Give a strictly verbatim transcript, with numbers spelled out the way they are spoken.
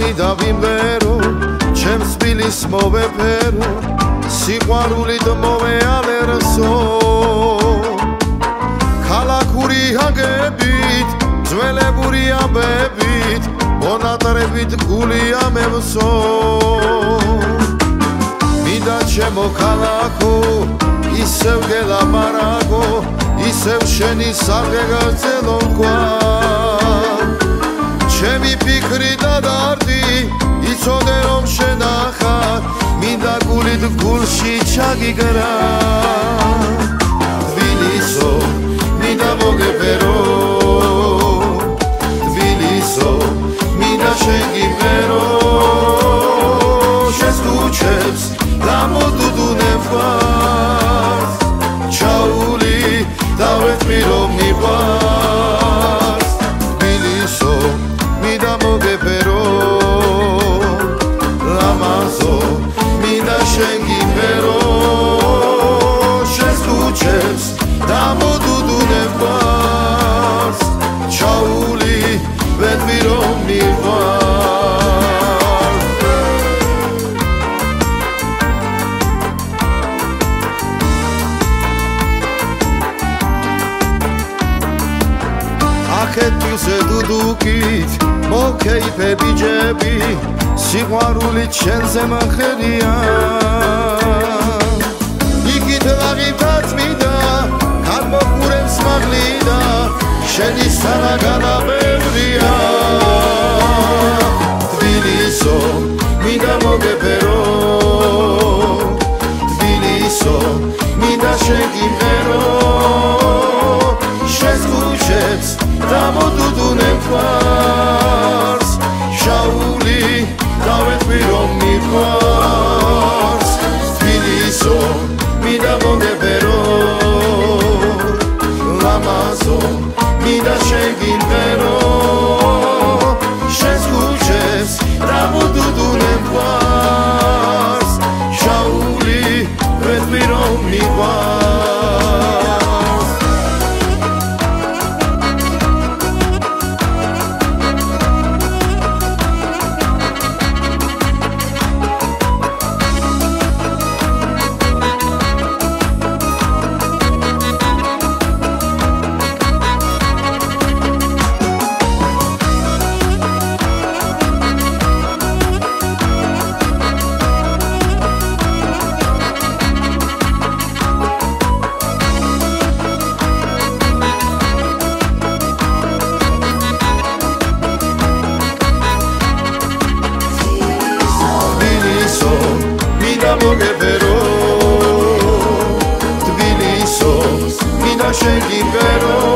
მინდა ვიმღერო ჩემს თბილის მოვეფერო სიყვარულით მოვეალერსო ქალაქური აგებით ძველებური ამბებით მონატრებით გული ამევსო მინდა ჩემო ქალაქო ისევ გელაპარაკო ისევ შენი სარგეგრძელო თქვა ჩემი ფიქრი და დარდი იცოდე რომ შენახარ მინდა გულით გულში ჩაგიგრა თბილისო მინდა მოგეფერო თბილისო მინდა შენ გიმღერო შენს ქუჩებს დამოდუდუნებ გვარს ჩაული დავეთმი რომ მიყვარს თბილისო მინდა მოგეფერო ლამაზო მინდა შენ გიმღერო შენს ქუჩებს დამოდუდუნებ გვარს ჩაული ვეთმი რომ მიყვარს აკეთილზე დუდუკით მოკეიფე ბიჯები სიყვარულით შენზე მახერია იქით ლაღითაც მინდა გადმოყურებს მაღლიდა შენი სანაგანა ბევრია თბილისო მინდა მოგეფერო თბილისო მინდა შენ გიმღერო შენს ქუჩებს დამოდუდუნებ გვარს შაული დავეთმი რომ მიყვარს თბილისო მინდა მოგეფერო ლამაზო მინდა შენ გიმღერო შენს ქუჩებს დამოდუდუნებ გვარს შაული ვეთმი რომ მიყვარს მოგეფერო თბილისო მინდა შენ გიმღერო